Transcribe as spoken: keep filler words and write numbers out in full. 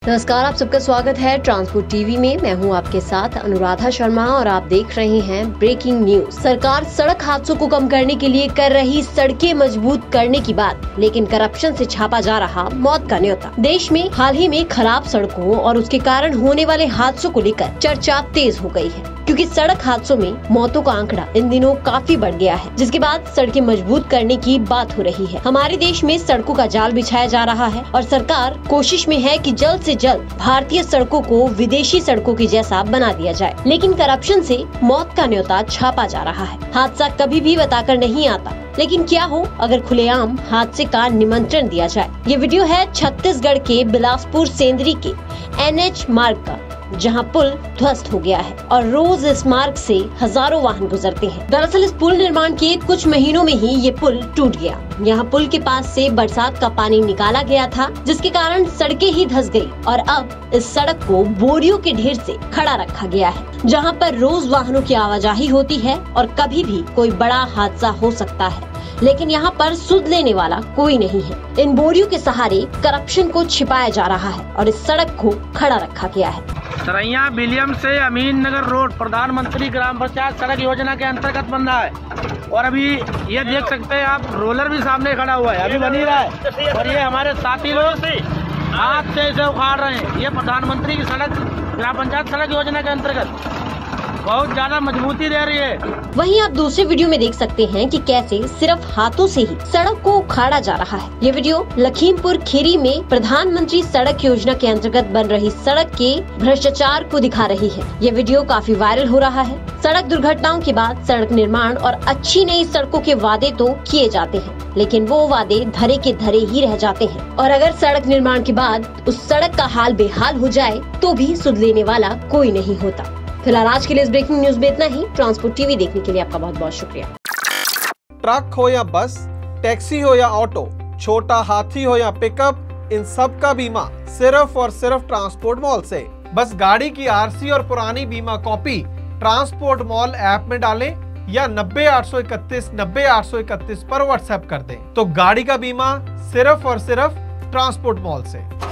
नमस्कार, आप सबका स्वागत है ट्रांसपोर्ट टीवी में। मैं हूं आपके साथ अनुराधा शर्मा और आप देख रहे हैं ब्रेकिंग न्यूज। सरकार सड़क हादसों को कम करने के लिए कर रही सड़कें मजबूत करने की बात, लेकिन करप्शन से छापा जा रहा मौत का न्योता। देश में हाल ही में खराब सड़कों और उसके कारण होने वाले हादसों को लेकर चर्चा तेज हो गई है, क्योंकि सड़क हादसों में मौतों का आंकड़ा इन दिनों काफी बढ़ गया है, जिसके बाद सड़कें मजबूत करने की बात हो रही है। हमारे देश में सड़कों का जाल बिछाया जा रहा है और सरकार कोशिश में है कि जल्द से जल्द भारतीय सड़कों को विदेशी सड़कों की जैसा बना दिया जाए, लेकिन करप्शन से मौत का न्योता छापा जा रहा है। हादसा कभी भी बताकर नहीं आता, लेकिन क्या हो अगर खुलेआम हादसे का निमंत्रण दिया जाए। ये वीडियो है छत्तीसगढ़ के बिलासपुर सेंदरी के एन एच मार्ग का, जहां पुल ध्वस्त हो गया है और रोज इस मार्ग से हजारों वाहन गुजरते हैं। दरअसल इस पुल निर्माण के कुछ महीनों में ही ये पुल टूट गया। यहाँ पुल के पास से बरसात का पानी निकाला गया था, जिसके कारण सड़कें ही धंस गई और अब इस सड़क को बोरियों के ढेर से खड़ा रखा गया है, जहाँ पर रोज वाहनों की आवाजाही होती है और कभी भी कोई बड़ा हादसा हो सकता है, लेकिन यहाँ पर सुध लेने वाला कोई नहीं है। इन बोरियों के सहारे करप्शन को छिपाया जा रहा है और इस सड़क को खड़ा रखा गया है। सरैया विलियम से अमीन नगर रोड प्रधानमंत्री ग्राम पंचायत सड़क योजना के अंतर्गत बन रहा है और अभी ये देख सकते हैं आप, रोलर भी सामने खड़ा हुआ है, अभी बन ही रहा है और ये हमारे साथी लोग हाथ से इसे उखाड़ रहे हैं। ये प्रधानमंत्री की सड़क ग्राम पंचायत सड़क योजना के अंतर्गत बहुत ज्यादा मजबूती दे रही है। वहीं आप दूसरे वीडियो में देख सकते हैं कि कैसे सिर्फ हाथों से ही सड़क को उखाड़ा जा रहा है। ये वीडियो लखीमपुर खीरी में प्रधानमंत्री सड़क योजना के अंतर्गत बन रही सड़क के भ्रष्टाचार को दिखा रही है। ये वीडियो काफी वायरल हो रहा है। सड़क दुर्घटनाओं के बाद सड़क निर्माण और अच्छी नई सड़कों के वादे तो किए जाते हैं, लेकिन वो वादे धरे के धरे ही रह जाते हैं और अगर सड़क निर्माण के बाद उस सड़क का हाल बेहाल हो जाए तो भी सुध लेने वाला कोई नहीं होता। फिलहाल आज के लिए इस ब्रेकिंग न्यूज में इतना ही। ट्रांसपोर्ट टीवी देखने के लिए आपका बहुत बहुत शुक्रिया। ट्रक हो या बस, टैक्सी हो या ऑटो, छोटा हाथी हो या पिकअप, इन सब का बीमा सिर्फ और सिर्फ ट्रांसपोर्ट मॉल से। बस गाड़ी की आरसी और पुरानी बीमा कॉपी ट्रांसपोर्ट मॉल ऐप में डालें या नब्बे आठ सौ इकतीस नब्बे आठ सौ इकतीस पर व्हाट्सएप कर दें, तो गाड़ी का बीमा सिर्फ और सिर्फ ट्रांसपोर्ट मॉल से।